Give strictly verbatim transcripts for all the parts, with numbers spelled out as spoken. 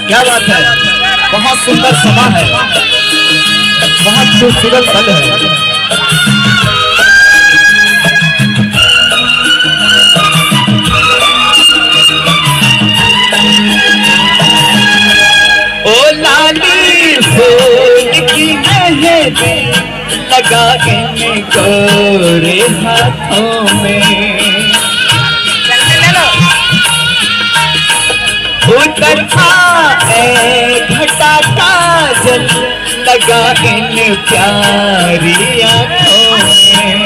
क्या बात है, बहुत सुंदर समा है, बहुत खूबसूरत पल है। ओ लाली फूल की मेहंदी लगा इन गोरे हाथों में, उतर आए घटा काजल लगा इन प्यारी आँखों में।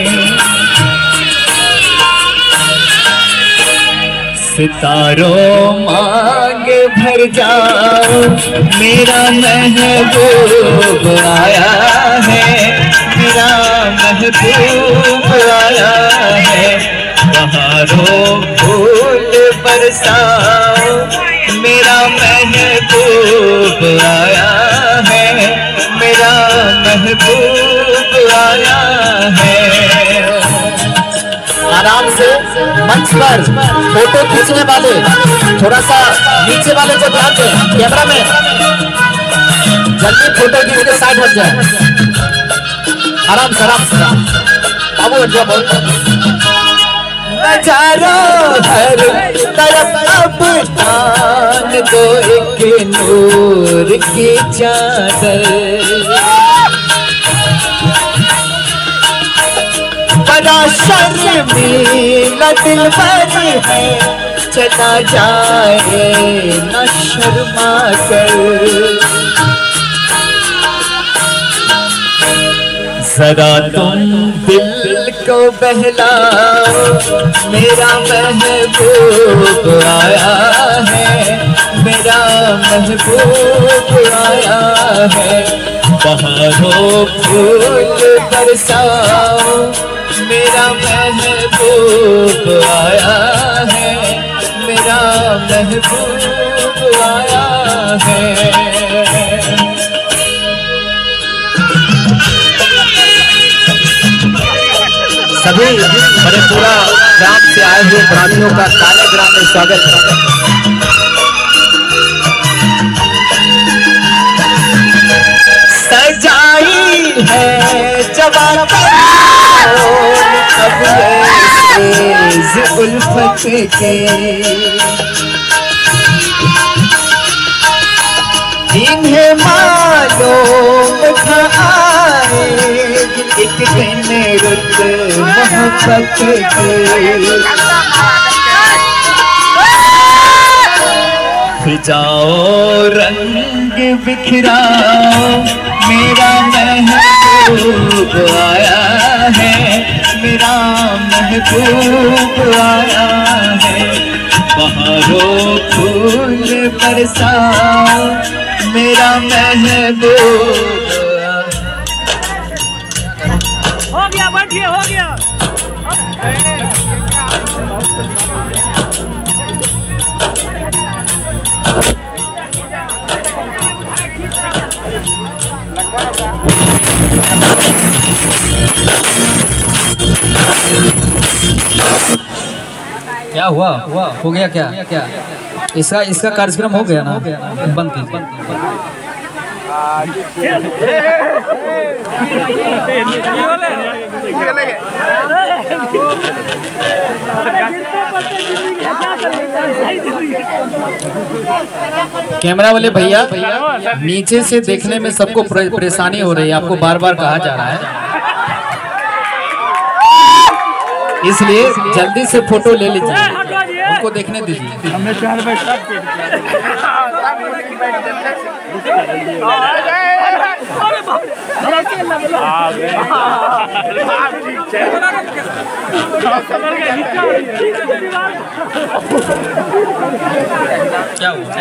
सितारों मांग भर जाओ मेरा महबूब आया है, मेरा महबूब आया है। बहारों फूल बरसाओ मेरा महबूब आया है, मेरा महबूब आया है। आराम से मंच पर फोटो खींचने वाले थोड़ा सा नीचे वाले को ध्यान दें, कैमरा में जल्दी फोटो खींच के साइड हट जाए। आराम से आराम से अब नजारों हर तरफ अब तान दो एक नूर की चादर, बड़ा शर्मीला दिलबर है चला जाए न शर्मा कर। जरा तुम दिल को बहलाओ मेरा महबूब आया है, मेरा महबूब आया है। बहारों फूल बरसाओ मेरा महबूब आया है, मेरा महबूब आया है। सभी मधेपुरा ग्राम से आए हुए प्राणियों का काले ग्राम में स्वागत है। सजाई है जवान अब उल्फत के, इन्हें मालूम था आएगी एक दिन रुत मोहब्बत के। फिजाओ रंग बिखराओ मेरा महबूब आया है, मेरा महबूब आया है। बहारों फूल बरसाओ मेरा महबूब। हो गया, बैठिए, हो गया। क्या हुआ हुआ हो गया क्या क्या इसका इसका कार्यक्रम हो गया ना, बंद कीजिए। कैमरा वाले भैया नीचे से देखने में सबको परेशानी हो रही है, आपको बार बार कहा जा रहा है, इसलिए जल्दी से फोटो ले लीजिए, उनको देखने दीजिए। हमने चार बार सब क्या हुआ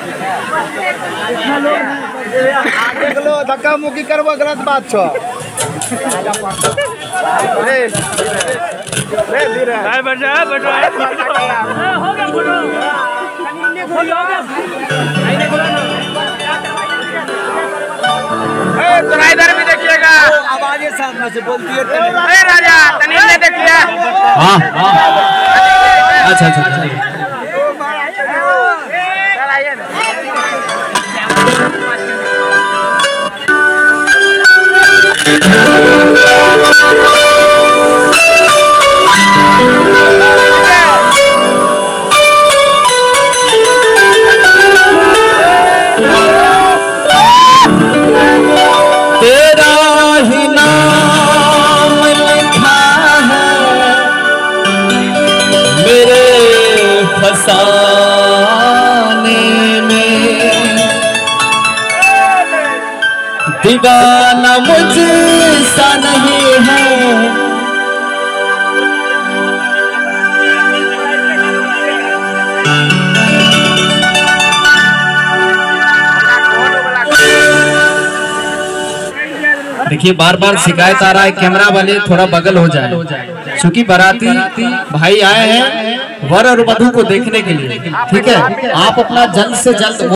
धक्का मुक्की करबो गलत बात छो। बैठो बैठो हो गया फोटो हो गया थोड़ा इधर भी देखिएगा। आवाज़ें सामने से बोलती है। अरे राजा तनील ने देखिए। हाँ हाँ अच्छा अच्छा अच्छा तेरा ही नाम लिखा है मेरे फसाने में, दीवाना मुझसा नहीं है। देखिए बार बार शिकायत आ रहा है कैमरा वाले थोड़ा बगल हो जाए, क्योंकि बाराती भाई आए हैं वर और वधू को देखने के लिए। ठीक है, आप अपना जल्द से जल्द